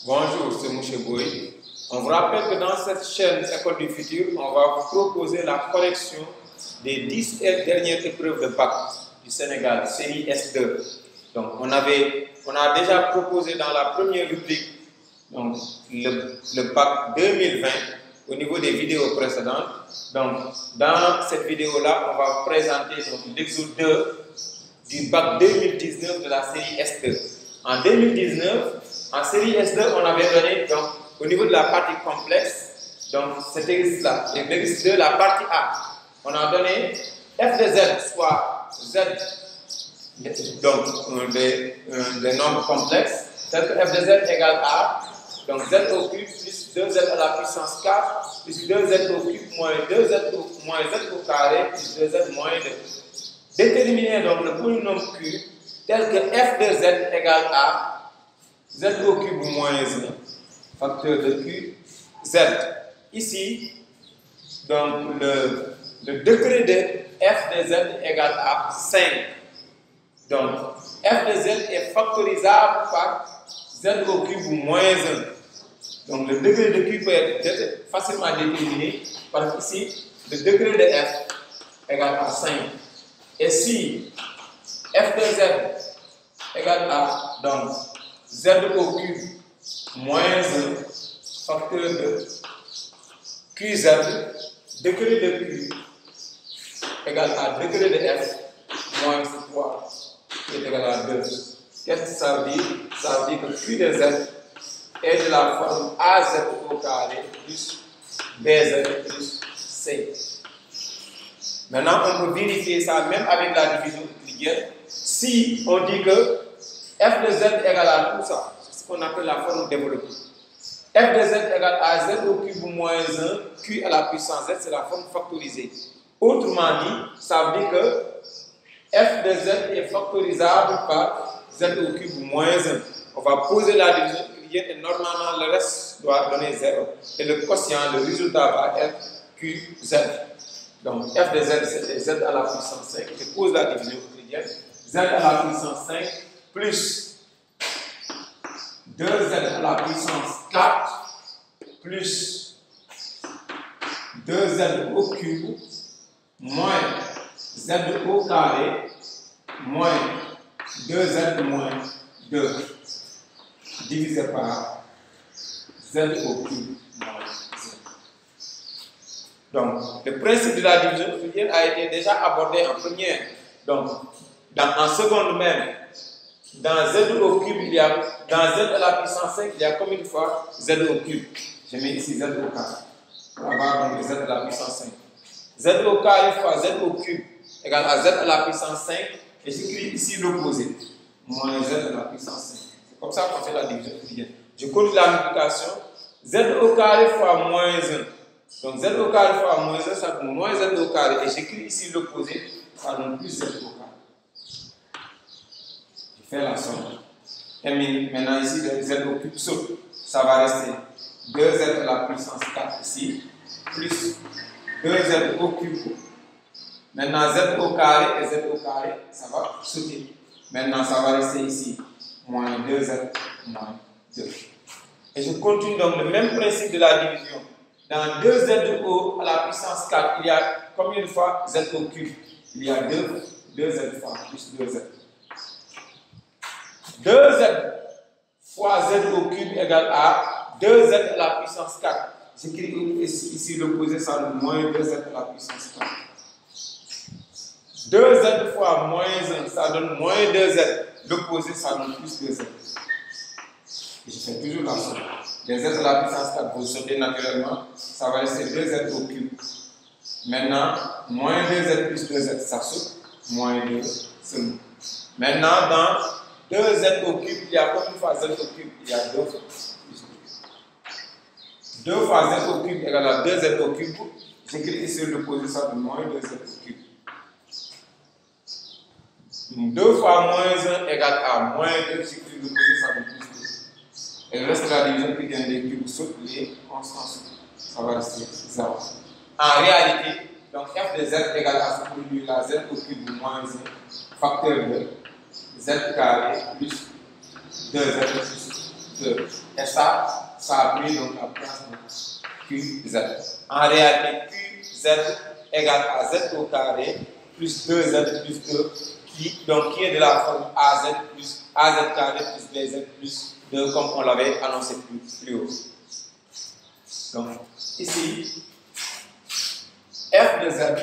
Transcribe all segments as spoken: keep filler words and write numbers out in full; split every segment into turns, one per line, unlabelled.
Bonjour, c'est Mouché Boy. On vous rappelle que dans cette chaîne École du Futur, on va vous proposer la correction des dix dernières épreuves de bac du Sénégal, série S deux. Donc, on, avait, on a déjà proposé dans la première rubrique donc, le, le bac deux mille vingt au niveau des vidéos précédentes. Donc, dans cette vidéo-là, on va vous présenter l'exode deux du bac deux mille dix-neuf de la série S deux. En deux mille dix-neuf, en série S deux, on avait donné donc, au niveau de la partie complexe, donc cet exercice-là, l'exercice deux, la partie A, on a donné f de z, soit z, donc des, des nombres complexes, tel que f de z égale a, donc z au cube plus deux z à la puissance quatre, plus deux z au cube moins deux z au, moins z au carré, plus deux z moins deux. Déterminer donc le polynôme q tel que f de z égale a, z au cube moins un, facteur de q, z. Ici, donc le, le degré de f de z égale à cinq. Donc, f de z est factorisable par z au cube moins un. Donc, le degré de q peut être facilement déterminé par ici, le degré de f égale à cinq. Et si f de z égale à donc, z au cube moins un, facteur de qz, degré de q égale à degré de f moins trois, qui est égal à deux. Qu'est-ce que ça veut dire? Ça veut dire que q de z est de la forme az au carré plus bz plus c. Maintenant, on peut vérifier ça même avec la division euclidienne. Si on dit que f de z égale à tout ça, c'est ce qu'on appelle la forme développée. F de z égale à z au cube moins un, q à la puissance z, c'est la forme factorisée. Autrement dit, ça veut dire que f de z est factorisable par z au cube moins un. On va poser la division euclidienne et normalement le reste doit donner zéro. Et le quotient, le résultat va être qz. Donc f de z c'est z à la puissance cinq. Je pose la division euclidienne. Z à la puissance cinq plus deux z à la puissance quatre plus deux z au cube moins z au carré moins deux z moins deux divisé par z au cube moins z. Donc, le principe de la division euclidienne a été déjà abordé en première. Donc, dans, en seconde même, dans z au cube, il y a, dans z à la puissance cinq, il y a combien de fois z au cube? Je mets ici z au carré. On va avoir donc z à la puissance cinq. Z au carré fois z au cube égale à z à la puissance cinq. Et j'écris ici l'opposé. Moins z à la puissance cinq. C'est comme ça qu'on fait la division euclidienne. Je continue la multiplication. Z au carré fois moins un. Donc z au carré fois moins un, ça donne moins z au carré. Et j'écris ici l'opposé. Ça donne plus z au carré. Je fais la somme. Et maintenant ici, le z au cube saute. Ça va rester deux z à la puissance quatre ici. Plus deux z au cube. Maintenant z au carré et z au carré, ça va sauter. Maintenant ça va rester ici. Moins deux z moins deux. Et je continue donc le même principe de la division. Dans deux z au à la puissance quatre, il y a combien de fois z au cube? Il y a deux, deux z fois plus deux z. deux z fois z au cube égale à deux z à la puissance quatre. J'écris ici l'opposé, ça donne moins deux z à la puissance quatre. deux z fois moins un, ça donne moins deux z. L'opposé, ça donne plus deux z. Et je fais toujours la somme. Les z à la puissance quatre, vous sautez naturellement, ça va rester deux z au cube. Maintenant, moins deux z plus deux z, ça saute. Moins deux, seulement. Maintenant, dans deux z au cube, il y a combien de fois z au cube? Il y a deux fois. deux fois z au cube égale à deux z au cube. J'écris ici l'opposé, ça donne moins deux z au cube. deux fois moins un égale à moins deux, j'écris l'opposé, ça donne plus deux. Et le reste de la division qui vient des cubes saute, les constantes, ça va rester zéro. En réalité, donc f de z égale à ce produit là, z au cube moins un, facteur de z carré plus deux z plus deux. Et ça, ça a pris donc la place de Q Z. En réalité, Q Z égale à Z au carré plus deux Z plus deux, qui, donc, qui est de la forme A Z plus A Z carré plus B Z plus deux, comme on l'avait annoncé plus, plus haut. Donc, ici, f de Z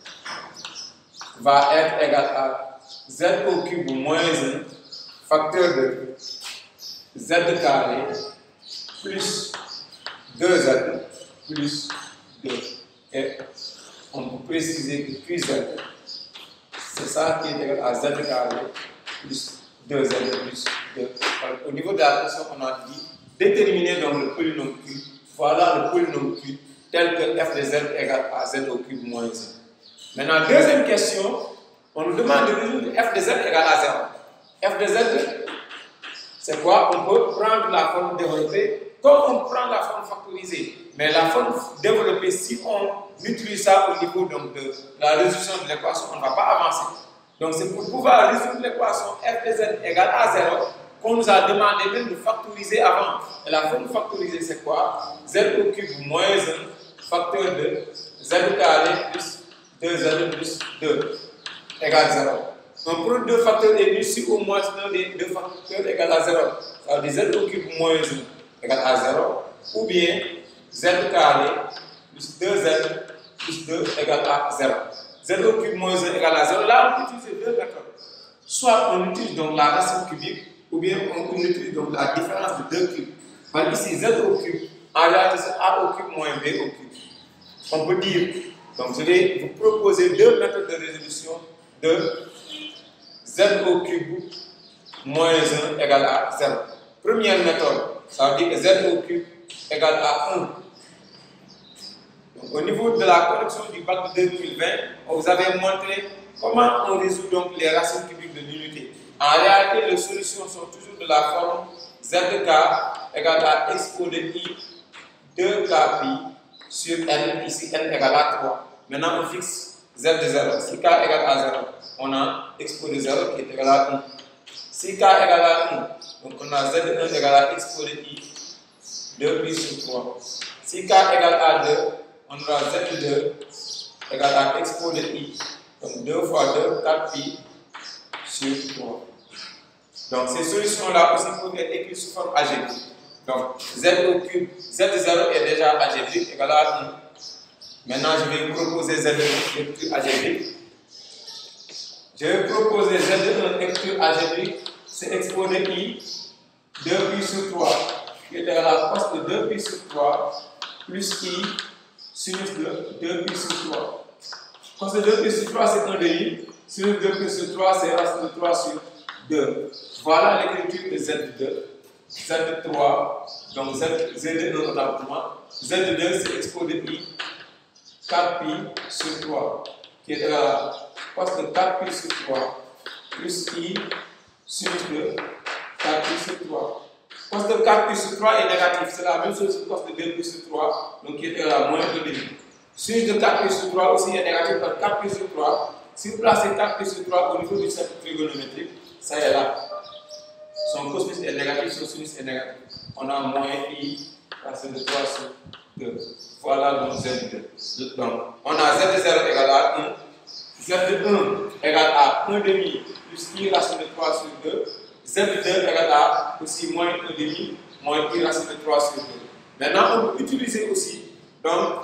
va être égal à Z au cube moins un facteur de Z carré plus deux Z plus deux. Et on peut préciser que Q Z, c'est ça qui est égal à Z carré plus deux Z plus deux. Alors, au niveau de la question, on a dit déterminer donc le polynôme Q. Voilà le polynôme Q tel que f de Z égale à Z au cube moins un. Maintenant, deuxième question, on nous demande de résoudre f de Z égale à zéro. F de Z, c'est quoi? On peut prendre la forme développée comme on prend la forme factorisée. Mais la forme développée, si on utilise ça au niveau donc, de la résolution de l'équation, on ne va pas avancer. Donc c'est pour pouvoir résoudre l'équation f de Z égale à zéro qu'on nous a demandé même de factoriser avant. Et la forme factorisée, c'est quoi? Z au cube moins un facteur de Z carré plus deux Z plus deux égale zéro. Donc pour deux facteurs aigus, si au moins l'un des deux facteurs égale à zéro, ça veut dire Z au cube moins un égale à zéro, ou bien Z carré plus deux Z plus deux égale à zéro. Z au cube moins un égale à zéro. Là, on peut utiliser deux méthodes. Soit on utilise donc la racine cubique, ou bien on utilise donc la différence de deux cubes. Par ici, Z au cube, en réalité c'est A au cube moins B au cube. On peut dire, donc je vais vous proposer deux méthodes de résolution de Z au cube moins un égale à zéro. Première méthode, ça veut dire que Z au cube égale à un. Donc, au niveau de la correction du bac de deux mille vingt, on vous avait montré comment on résout donc les racines cubiques de l'unité. En réalité, les solutions sont toujours de la forme Z K égale à expo de I deux K pi sur N, ici N égale à trois. Maintenant, on fixe Z de zéro. Si K égale à zéro, on a expo de zéro qui est égal à un. Si K égale à un, donc on a Z de un égale à expo de I deux pi sur trois. Si K égale à deux, on aura Z de deux égale à expo de I, donc deux fois deux, quatre pi sur trois. Donc ces solutions-là aussi peuvent être écrites sous forme algébrique. Donc Z au cube, Z de zéro est déjà algébrique égal à un. Maintenant je vais vous proposer Z de un écriture algébrique. Je vais proposer Z de un écriture algébrique, c'est expo de I deux pi sur trois, qui est égal à cos de deux pi sur trois plus I sinus de deux pi sur trois. Cos de deux pi sur trois c'est un de I, sinus de deux pi sur trois c'est racine de trois sur deux. Voilà l'écriture de Z de deux. Z de trois, donc Z, Z de un autrement. Z de deux c'est expo de I quatre pi sur trois, qui est égal à cos de quatre pi sur trois plus I sinus de quatre pi sur trois. Cos de quatre pi sur trois est négatif, c'est la même chose que cos de deux pi sur trois, donc qui est égal à moins un demi. Sinus de quatre pi sur trois aussi est négatif par quatre pi sur trois. Si vous placez quatre pi sur trois au niveau du cercle trigonométrique, ça est là. Son cosinus est négatif, son sinus est négatif. On a moins I racine de trois sur deux. Voilà donc Z de deux. Donc, on a Z de zéro égale à un. Z de un égale à un demi plus I racine de trois sur deux. Z de deux égale à aussi moins un demi moins I racine de trois sur deux. Maintenant, on peut utiliser aussi donc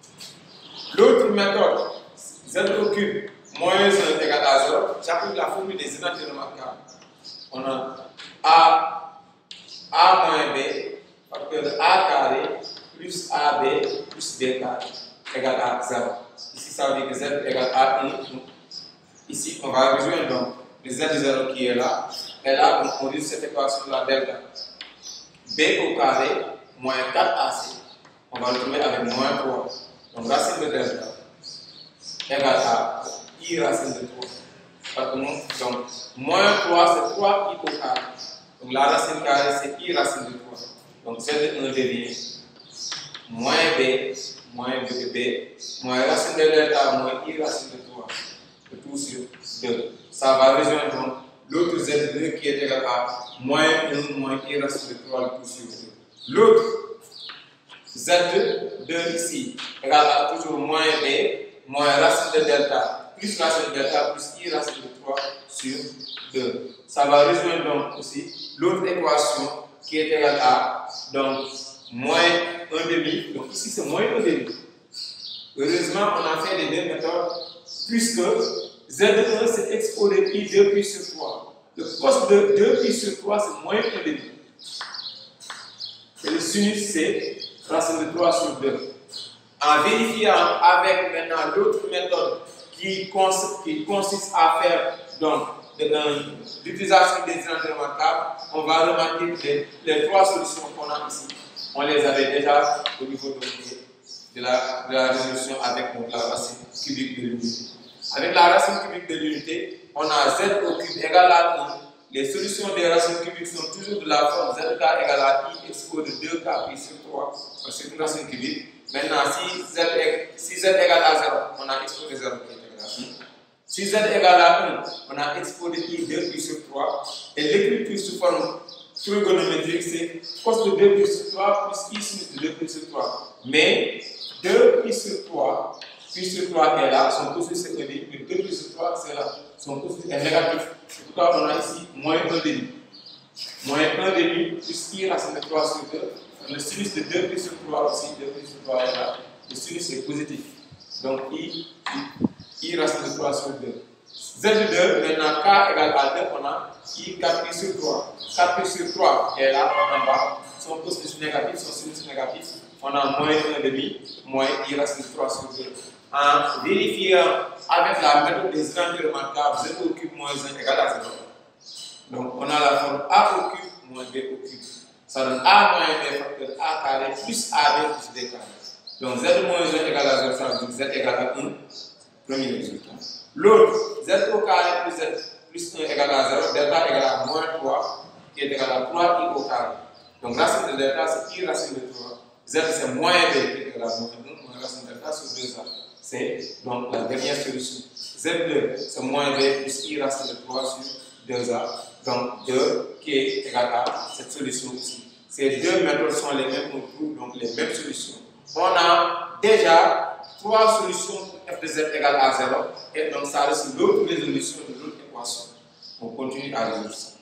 l'autre méthode, Z au cube moins un égale à zéro. J'applique la formule des identités remarquables. On a A, A moins B, facteur de A carré plus A B plus B carré égale à zéro. Ici, ça veut dire que Z égale à un. Ici, on va rejoindre donc le Z de zéro qui est là. Et là, on résout cette équation-là delta. B au carré moins quatre A C. On va le trouver avec moins trois. Donc, racine de delta égale à I racine de trois. Donc, moins trois, c'est trois I au carré. Donc, la racine carrée, c'est I racine de trois. Donc, Z de un devient moins B, moins B de B, moins racine de delta, moins I racine de trois. De tout sur deux. Ça va rejoindre donc l'autre Z deux qui est égal à moins un moins I racine de trois tout sur deux. L'autre Z deux ici égal à toujours moins B moins racine de delta plus racine de delta plus I racine de trois sur deux. Ça va rejoindre donc aussi l'autre équation qui est égale à donc moins un demi. Donc ici c'est moins un demi. Heureusement, on a fait les deux méthodes puisque Z un c'est expo de pi deux pi sur trois. Le cos de deux pi sur trois c'est moins un demi. Et le sinus c'est racine de trois sur deux. En vérifiant avec maintenant l'autre méthode qui consiste, qui consiste à faire donc l'utilisation des identités remarquables, on va remarquer que les, les trois solutions qu'on a ici, on les avait déjà au niveau de, de, la, de la résolution avec donc, la racine cubique de l'unité. Avec la racine cubique de l'unité, on a Z au cube égal à un. Les solutions des racines cubiques sont toujours de la forme Z K égale à I expo de deux K pi sur trois. C'est une racine cubique. Maintenant, si Z, si Z égale à zéro, on a expo de zéro qui est égal à un. Si Z égale à un, on a expo de pi deux pi sur trois. Et l'écriture sous forme trigonométrique, c'est cos de deux pi sur trois plus I sinus de deux pi sur trois. Mais deux pi sur trois, pi sur trois est là, son cosinus c'est un demi, mais deux pi sur trois c'est là, son cosinus est négatif. C'est pourquoi on a ici moins un demi. Moins un demi plus I racine de trois sur deux. Le sinus de deux pi sur trois aussi, deux pi sur trois est là. Le sinus est positif. Donc I, I, I racine de trois sur deux. Z deux, maintenant K égale à deux, on a I quatre pi sur trois. quatre pi sur trois est là, en bas. Son cosinus négatif, son sinus négatif. On a moins un demi, moins I racine de trois sur deux. En vérifiant avec la méthode des identités remarquables, Z au cube moins un égale à zéro. Donc on a la forme A au cube moins B au cube. Ça donne A moins B facteur A carré plus A B plus B carré. Donc Z moins un égale à zéro, ça veut dire Z égale à un. Premier résultat. L'autre, Z au carré plus Z plus un égale à zéro, delta égale à moins trois, qui est égal à trois I au carré. Donc racine de delta c'est I racine de trois. Z c'est moins B qui est égal à moins un, moins racine de delta sur deux A. C'est donc la dernière solution. Z deux c'est moins B plus I racine de trois sur deux A. Donc deux qui est égal à cette solution ici. Ces deux méthodes sont les mêmes, on trouve donc les mêmes solutions. On a déjà trois solutions pour f de z égale à zéro et donc ça reste l'autre résolution de l'autre équation. On continue à résoudre ça.